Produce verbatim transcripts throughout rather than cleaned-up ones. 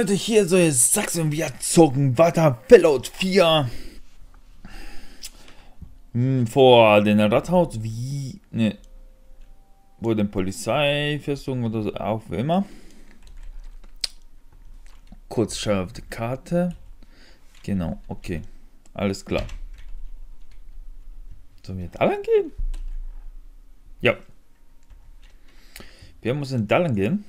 Leute, hier so Sachsen, wir zocken weiter Fallout vier hm, vor den Rathaus, wie, ne, wo den Polizeifestung oder so, auch wie immer. Kurz schauen auf die Karte. Genau, okay, alles klar. Sollen wir da lang gehen? Ja. Wir müssen da lang gehen.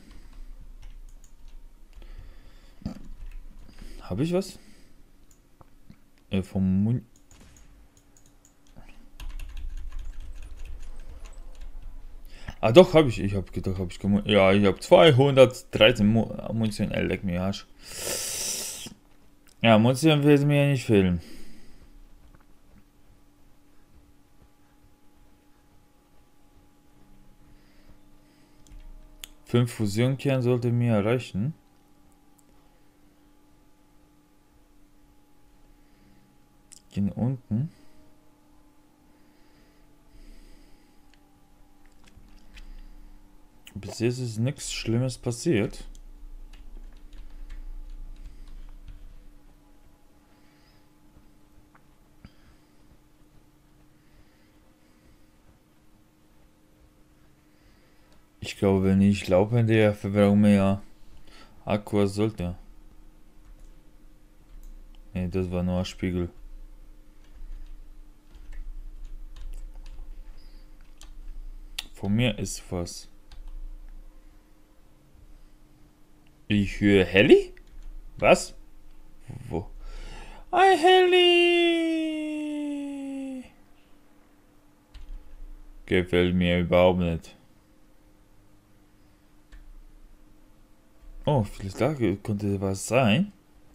Habe ich was? Äh, vom Mund. Ah doch, habe ich. Ich habe gedacht, habe ich gemeint. Ja, ich habe zweihundertdreizehn Mu Munition. Äh, leck mir Arsch. Ja, Munition will mir ja nicht fehlen. Fünf Fusionkern sollte mir reichen. Gehen unten. Bis jetzt ist nichts Schlimmes passiert. Ich glaube, wenn ich laufe, der Verbrauch mehr Akku sollte. Ne, das war nur ein Spiegel. Von mir ist was. Ich höre Heli? Was? Wo? Ein Heli! Gefällt mir überhaupt nicht. Oh, vielleicht da könnte was sein.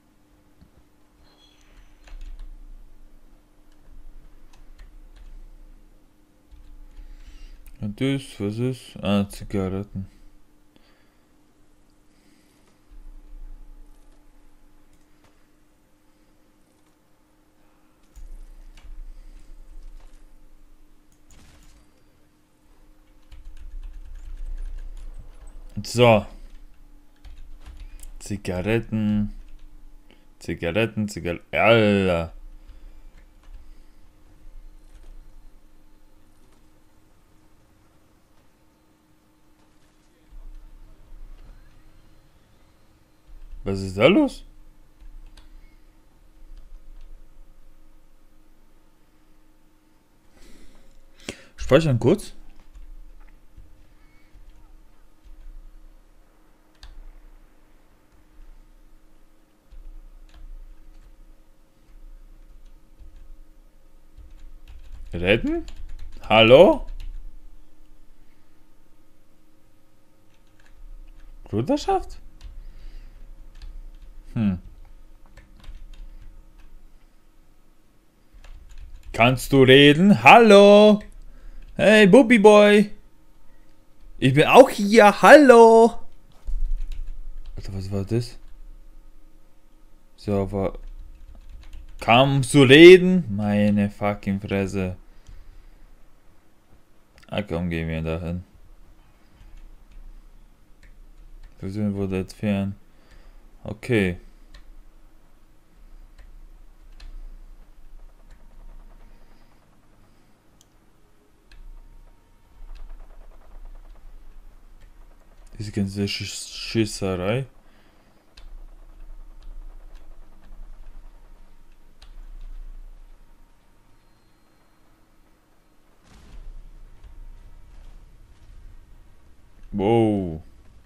Und das, was ist? Ah, Zigaretten. So. Zigaretten. Zigaretten, Zigaretten. Alter. Was ist da los? Speichern kurz. Retten? Hallo? Bruderschaft? Hm. Kannst du reden? Hallo? Hey, Bubby Boy. Ich bin auch hier. Hallo? Alter, was war das? So, aber... Kannst du reden? Meine fucking Fresse. Ah, komm, gehen wir dahin. Versuchen wurde entfernen. Okay. Diese ganze Sch Schießerei. Wow.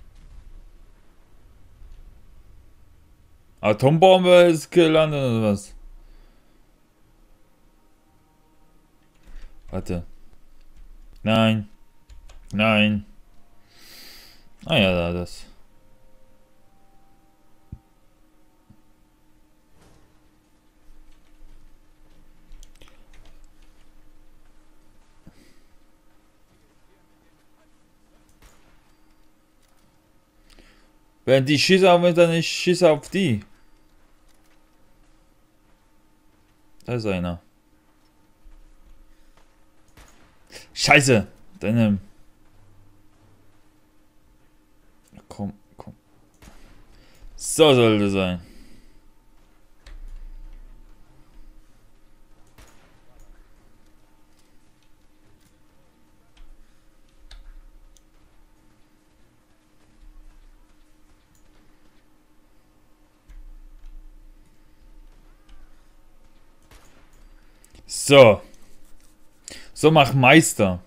Atombombe ist gelandet oder was? Warte. Nein. Nein. Ah ja, da das. Wenn die schießen auf mich, dann ich schieße auf die. Da ist einer. Scheiße! Deine. Komm, komm. So sollte sein. So. So, mach Meister.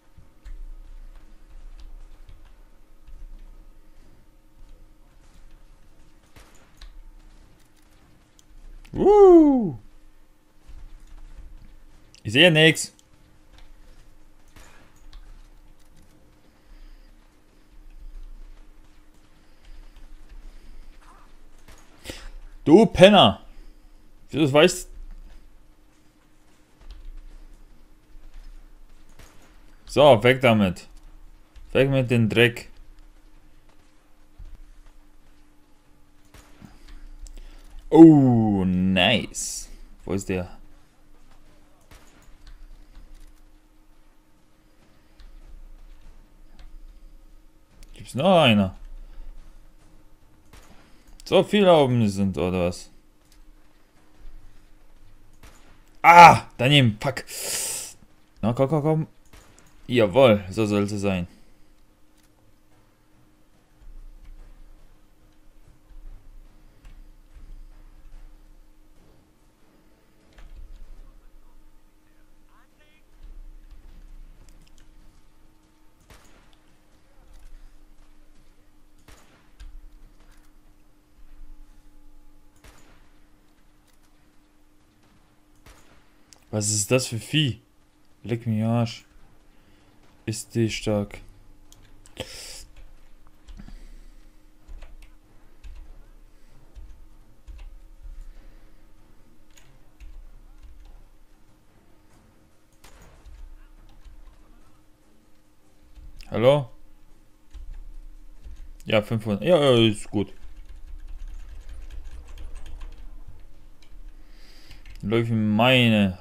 Uh. Ich sehe nichts. Du Penner. Wie du das weißt. So, weg damit. Weg mit dem Dreck. Oh, nice. Wo ist der? Gibt's noch einer? So viele oben sind, oder was? Ah, daneben, fuck. Na, komm, komm, komm. Jawohl, so soll es sein. Was ist das für Vieh? Leck mich Arsch. Ist die stark. Hallo? Ja, fünfhundert. Ja, ja, ist gut. Läuft meine.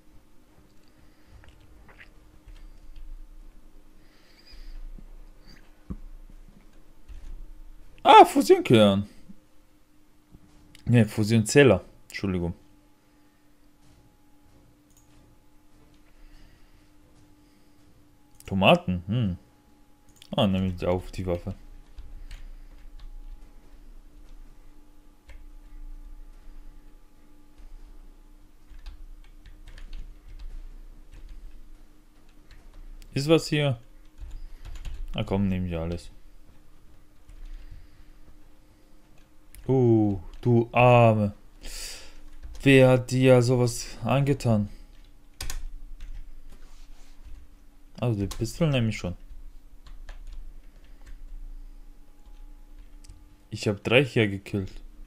Ah, Fusionkern. Ne, Fusionzähler. Entschuldigung. Tomaten. Hm. Ah, nehme ich auf die Waffe. Ist was hier? Na komm, nehme ich alles. Uh, du Arme. Wer hat dir sowas angetan? Also die Pistole nehme ich schon. Ich habe drei hier gekillt.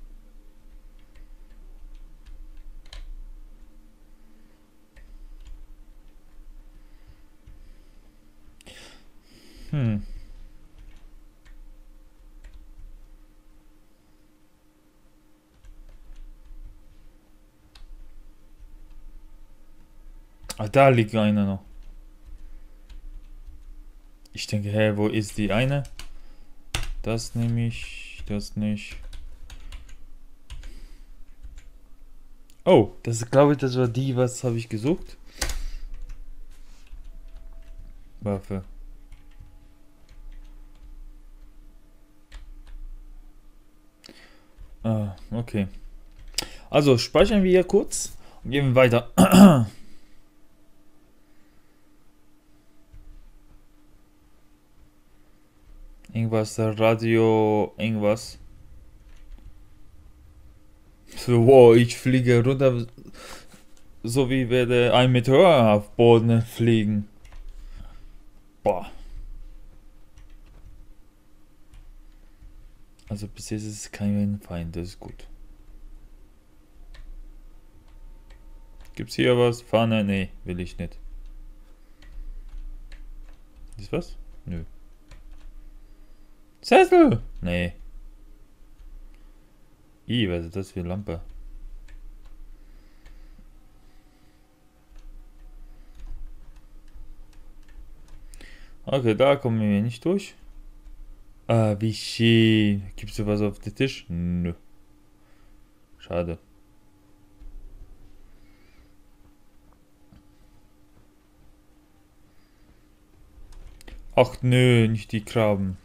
Hm. Ah, da liegt einer noch. Ich denke, hä, wo ist die eine? Das nehme ich, das nicht. Oh, das glaube ich, das war die, was habe ich gesucht? Waffe. Ah, okay. Also speichern wir hier kurz und gehen weiter. Irgendwas, Radio, irgendwas. So, wow, ich fliege runter, so wie werde ein Meteor auf Boden fliegen. Boah. Also bis jetzt ist es kein Feind, das ist gut. Gibt's hier was? Fahne? Nee, will ich nicht. Ist was? Nö. Sessel! Nee. Ih, was ist das für eine Lampe? Okay, da kommen wir nicht durch. Ah, wie schön. Gibt's da was auf den Tisch? Nö. Schade. Ach nö, nicht die Krabben.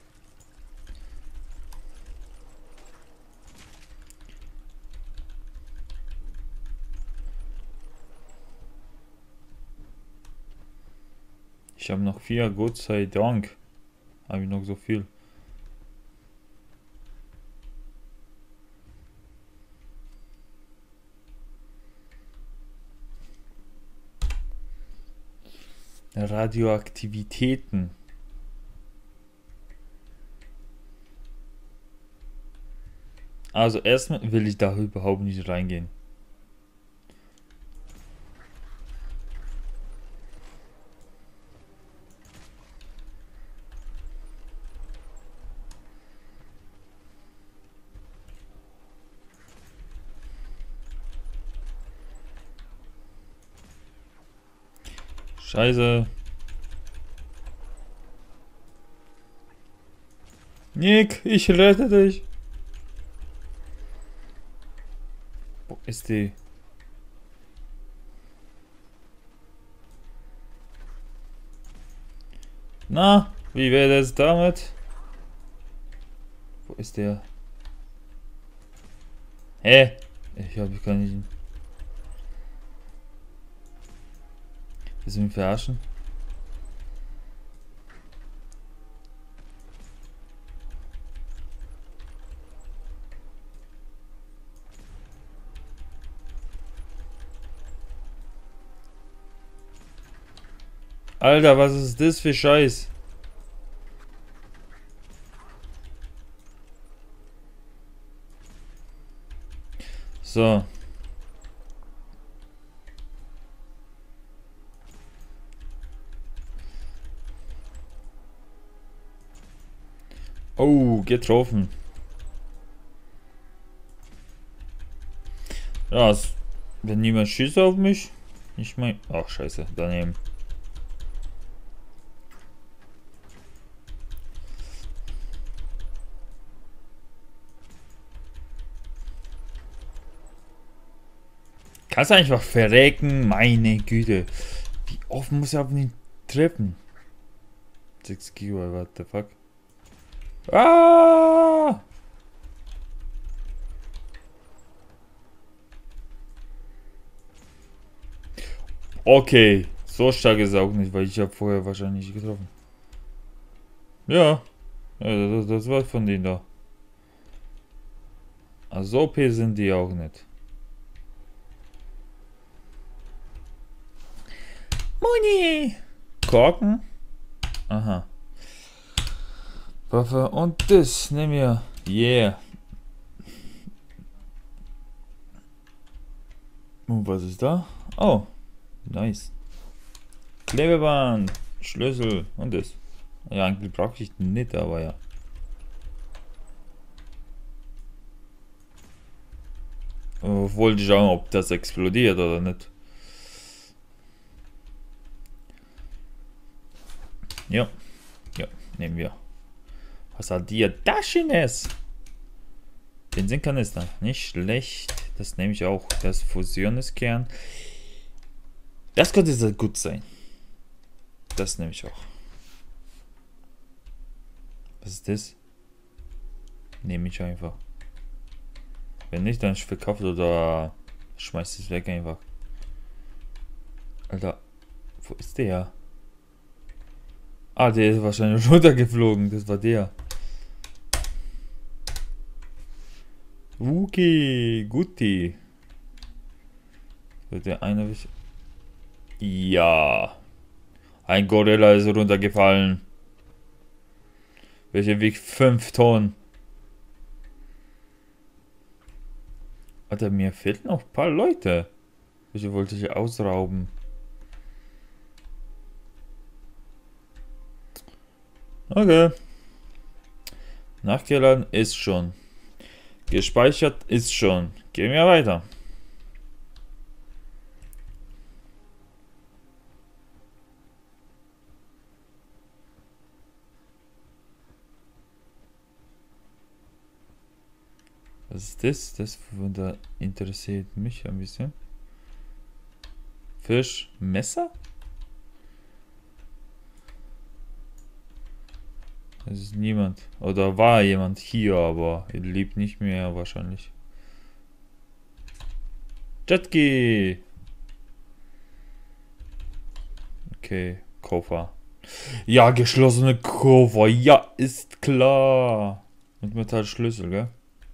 Ich habe noch vier, Gott sei Dank. Habe ich noch so viel. Radioaktivitäten. Also erstmal will ich da überhaupt nicht reingehen. Scheiße. Nick, ich rette dich. Wo ist die? Na, wie wäre es damit? Wo ist der? Hä? Ich habe gar nicht. Willst du mich verarschen? Alter, was ist das für Scheiß? So. Oh, getroffen. Ja, es, wenn niemand schießt auf mich, ich mein. Ach, scheiße, daneben. Kannst du einfach verrecken, meine Güte. Wie oft muss ich auf den treffen? sechs Gigabyte, what the fuck? Ah! Okay, so stark ist er auch nicht, weil ich habe vorher wahrscheinlich nicht getroffen. Ja, ja das, das war von denen da. Also O P sind die auch nicht. Moni! Korken? Aha. Waffe und das nehmen wir. Yeah. Und was ist da? Oh, nice. Klebeband, Schlüssel und das. Ja, eigentlich brauche ich nicht, aber ja. Wollte schauen, ob das explodiert oder nicht. Ja, ja, nehmen wir. Was hat dir das Schönes? Benzinkanister, nicht schlecht. Das nehme ich auch. Das Fusionskern. Das könnte sehr gut sein. Das nehme ich auch. Was ist das? Nehme ich einfach. Wenn nicht, dann verkauft oder schmeißt es weg einfach. Alter, wo ist der? Ah, der ist wahrscheinlich runtergeflogen. Das war der. Okay, guti. Wird der eine. Ja. Ein Gorilla ist runtergefallen. Welcher wiegt fünf Tonnen. Alter, mir fehlen noch ein paar Leute. Welche wollte ich ausrauben? Okay. Nachgeladen ist schon. Gespeichert ist schon. Gehen wir weiter. Was ist das? Das Wunder interessiert mich ein bisschen. Fisch, Messer? Es ist niemand. Oder war jemand hier, aber er lebt nicht mehr wahrscheinlich. Jetski! Okay, Koffer. Ja, geschlossene Koffer. Ja, ist klar. Mit Metallschlüssel, gell?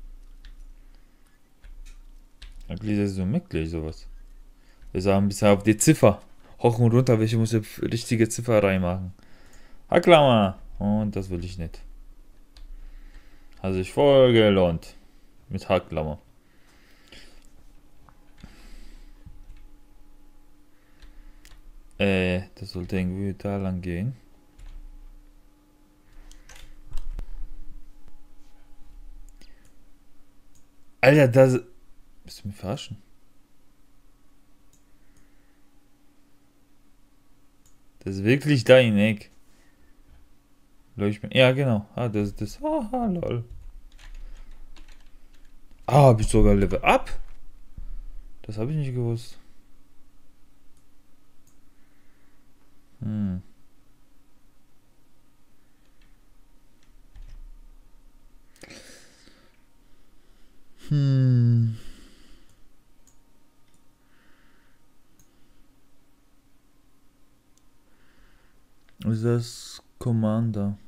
Eigentlich ist es so möglich, sowas. Wir sagen ein bisschen auf die Ziffer. Hoch und runter, welche muss ich richtige Ziffer reinmachen. Hacklammer. Und das will ich nicht. Also ich voll gelohnt. Mit Hacklammer. Äh, das sollte irgendwie da lang gehen. Alter, das... Bist du mich verarschen? Das ist wirklich dein Eck. Leucht ja, genau. Ah, das ist das. Haha, lol. Ah, hab ich sogar Level Up? Das habe ich nicht gewusst. Hm. Hm. Ist das Commander?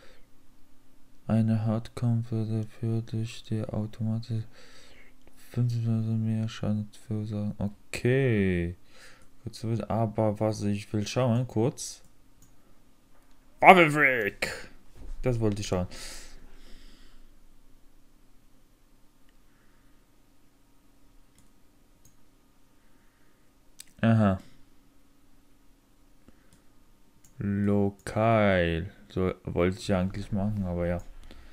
Eine Hardkampf dafür durch die Automatik fünfzig Prozent mehr Schaden verursachen. Okay. Aber was ich will schauen, kurz. Bubble Freak! Das wollte ich schauen. Aha. Lokal. So wollte ich eigentlich machen, aber ja.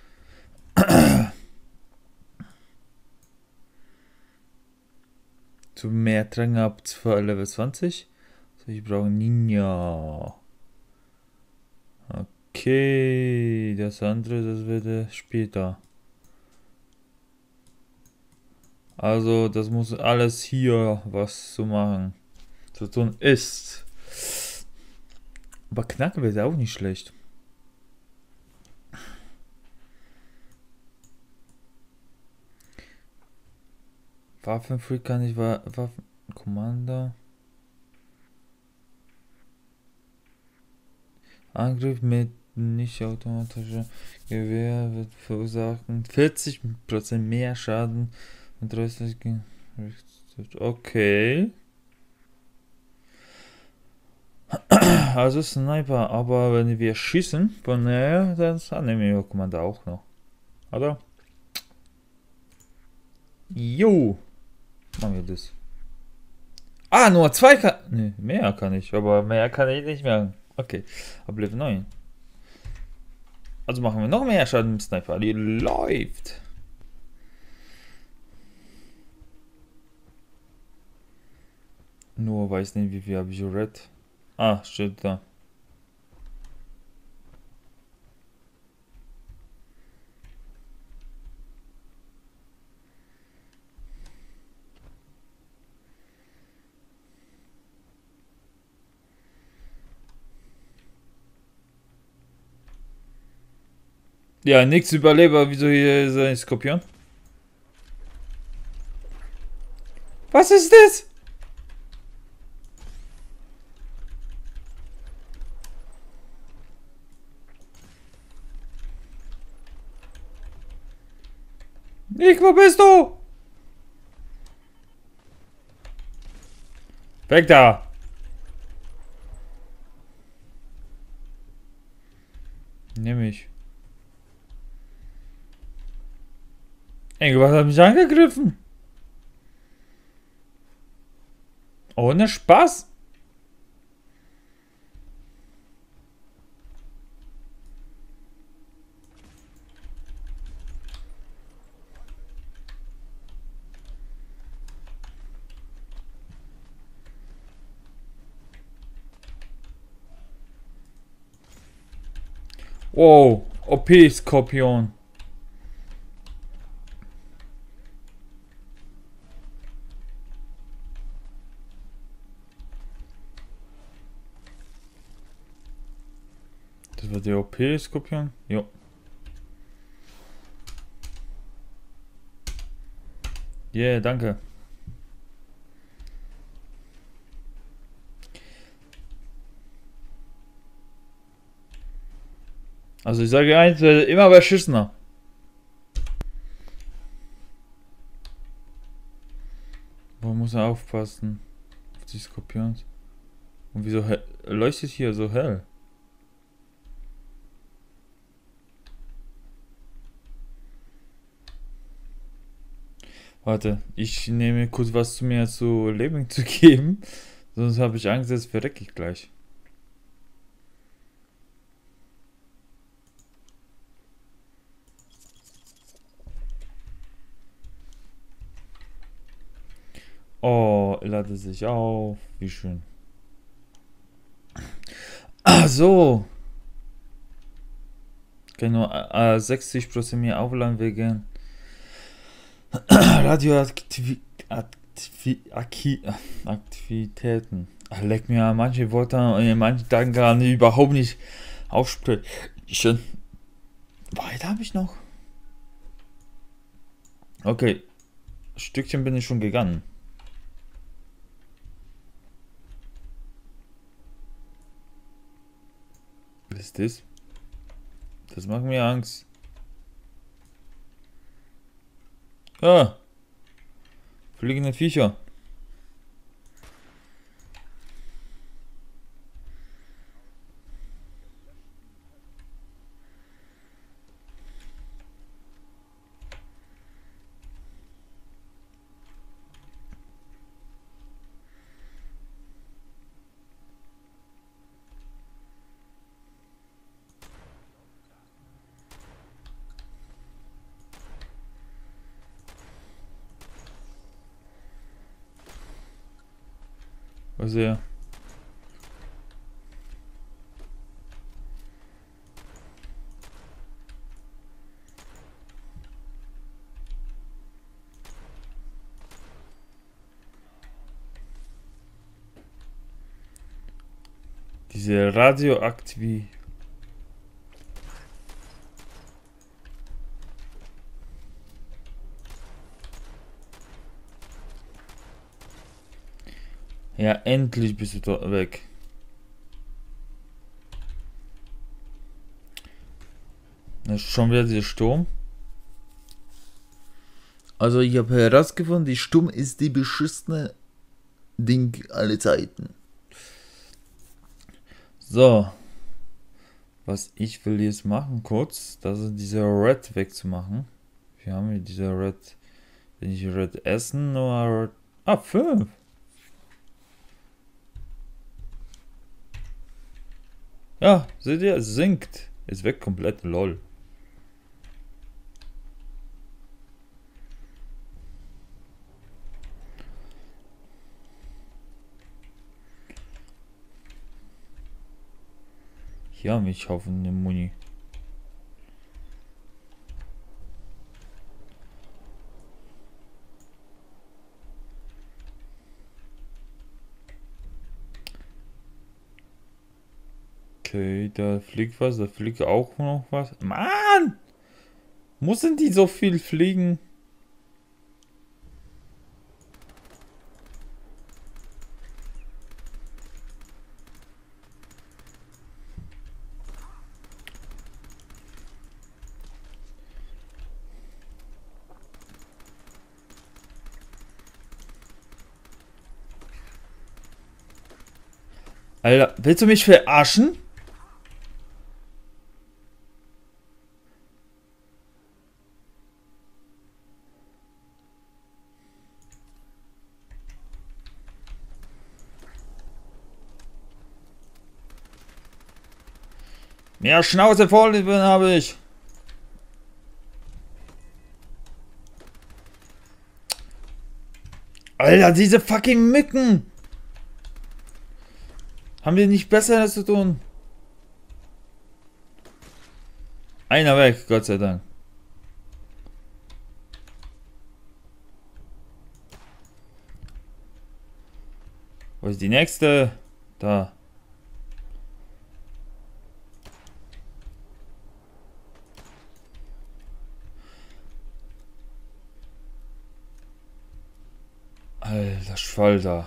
Zu mehr Tränke ab Level zwanzig. So, ich brauche Ninja. Okay, das andere, das wird später. Also, das muss alles hier was zu machen, zu tun ist. Aber Knacken wird auch nicht schlecht. Waffenfreak kann ich, Waffen, Commander. Angriff mit nicht automatischer Gewehr wird verursachen vierzig Prozent mehr Schaden und dreißig. Okay. Also Sniper, aber wenn wir schießen von näher, dann nehmen wir Commander auch noch. Oder? Jo. Machen wir das. Ah, nur zwei kann. Ne, mehr kann ich, aber mehr kann ich nicht mehr. Okay, ab Level neun. Also machen wir noch mehr Schaden mit Sniper. Die läuft. Nur weiß nicht, wie viel habe ich red. Ah, steht da. Ja, nichts Überleber. Wieso hier ist ein Skorpion? Was ist das? Nick, wo bist du? Weg da! Nimm mich. Irgendwas hat mich angegriffen. Ohne Spaß. Wow, O P-Skorpion. Das war der O P-Skorpion. Jo. Yeah, danke. Also ich sage eins, immer beschissener. Wo muss er aufpassen? Auf die Skorpions. Und wieso leuchtet hier so hell? Warte, ich nehme kurz was zu mir zu Leben zu geben. Sonst habe ich Angst, jetzt verrecke ich gleich. Oh, er ladet sich auf. Wie schön. Ach so. Kann nur äh, sechzig Prozent mehr aufladen wegen Radioaktivitäten. Ach, leck mir manche Wörter in manchen Tagen gar nicht, überhaupt nicht aussprechen. Weiter habe ich noch. Okay. Ein Stückchen bin ich schon gegangen. Was ist das? Das macht mir Angst. Ah! Fliegende Viecher. Was er? Diese Radioaktivität. Ja, endlich bist du da weg. Das ist schon wieder der Sturm. Also ich habe herausgefunden, die Sturm ist die beschissene Ding aller Zeiten. So. Was ich will jetzt machen kurz, das ist dieser Red wegzumachen. Wir haben hier dieser Red. Wenn ich Red essen oder Red. Ah, fünf. Ja, seht ihr, es sinkt. Ist weg komplett, lol. Hier haben wir Haufen eine Muni. Okay, da fliegt was, da fliegt auch noch was. Mann! Müssen die so viel fliegen? Alter, willst du mich verarschen? Mehr Schnauze voll habe ich. Alter, diese fucking Mücken. Haben wir nicht Besseres zu tun? Einer weg, Gott sei Dank. Wo ist die nächste? Da. Alter Schwalter.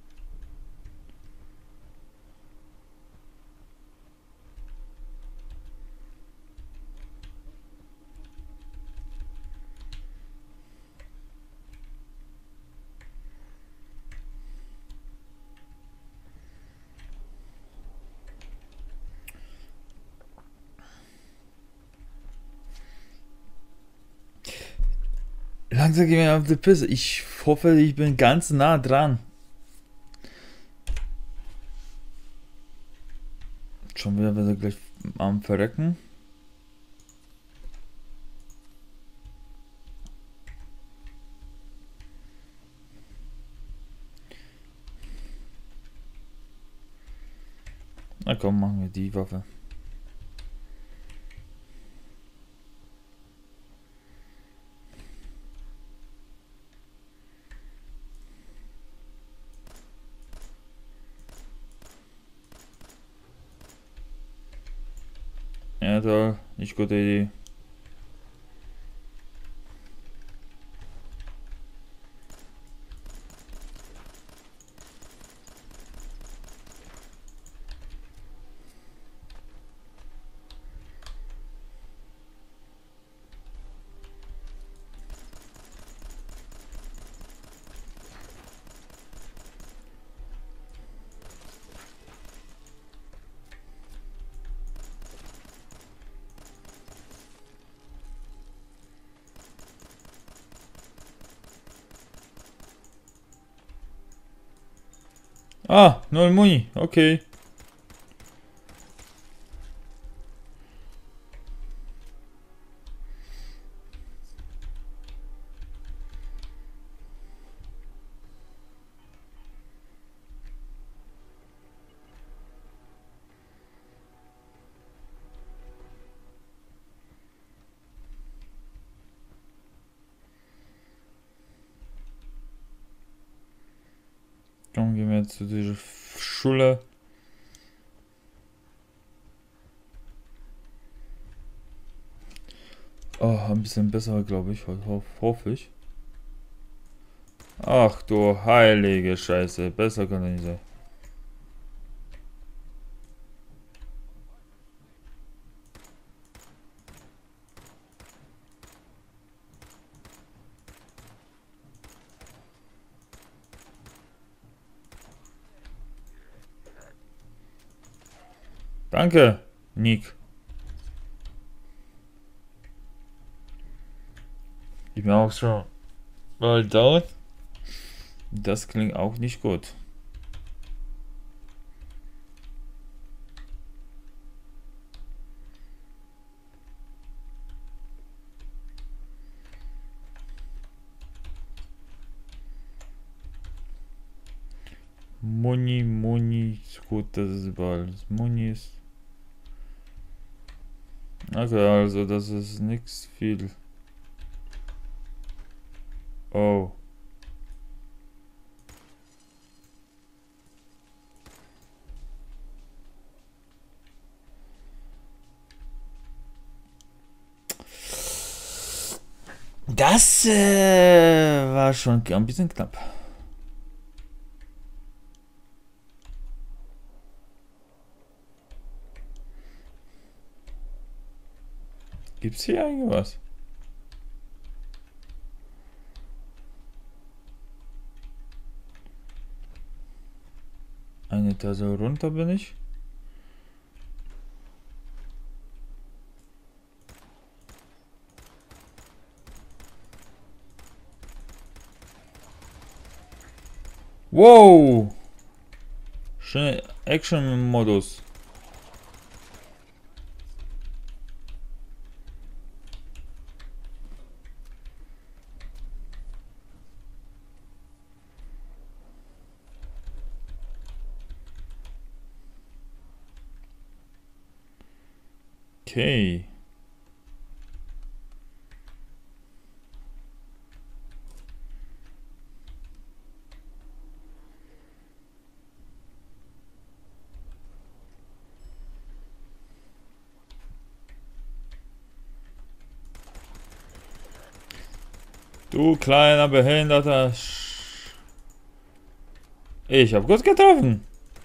Langsam gehen wir auf die Pisse. Ich hoffe, ich bin ganz nah dran. Schon wieder wird er gleich am Verrecken. Na komm, machen wir die Waffe. Ja, toll. Nicht gute Idee. Ah, null Muni, okay. Dann gehen wir jetzt zu dieser Schule. Oh, ein bisschen besser, glaube ich. Ho hoffe ich. Ach du heilige Scheiße. Besser kann er nicht sein. Danke, Nick. Ich bin auch schon mal down. Das klingt auch nicht gut. Muni, Muni, ist gut, das ist überall. Muni ist. Okay, also das ist nichts viel. Oh. Das äh, war schon ein bisschen knapp. Gibt's hier irgendwas? Eine Etage runter bin ich. Wow! Schöne Action-Modus. Okay. Du kleiner behinderter Sch Ich habe gut getroffen.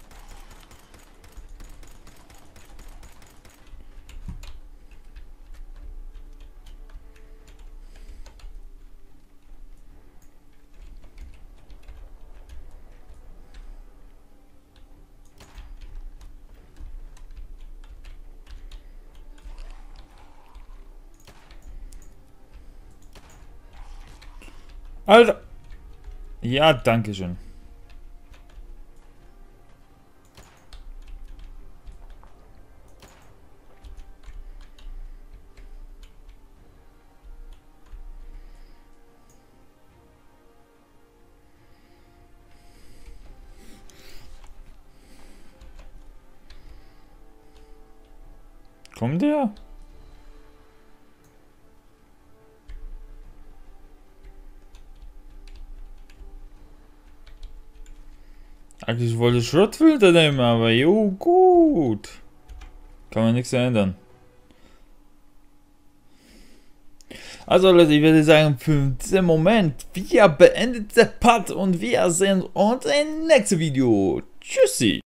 Alter. Ja, danke schön. Kommt der? Eigentlich wollte ich Schrottfilter nehmen, aber jo, gut. Kann man nichts ändern. Also Leute, ich würde sagen, für diesen Moment, wir beenden den Part und wir sehen uns im nächsten Video. Tschüssi.